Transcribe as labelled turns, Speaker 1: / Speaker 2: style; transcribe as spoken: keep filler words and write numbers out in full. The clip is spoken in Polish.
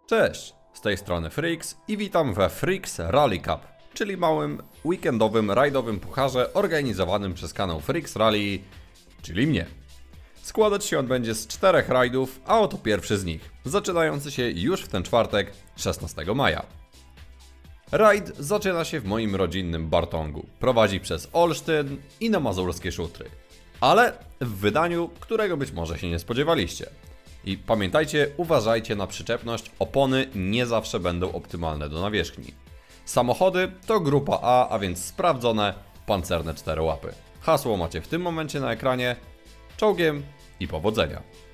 Speaker 1: Cześć, z tej strony Freaks i witam we Freaks Rally Cup, czyli małym weekendowym rajdowym pucharze organizowanym przez kanał Freaks Rally, czyli mnie. Składać się on będzie z czterech rajdów, a oto pierwszy z nich, zaczynający się już w ten czwartek, szesnastego maja. Rajd zaczyna się w moim rodzinnym Bartongu, prowadzi przez Olsztyn i na mazurskie szutry, ale w wydaniu, którego być może się nie spodziewaliście. I pamiętajcie, uważajcie na przyczepność, opony nie zawsze będą optymalne do nawierzchni. Samochody to grupa A, a więc sprawdzone, pancerne czterołapy. Hasło macie w tym momencie na ekranie, czołgiem i powodzenia.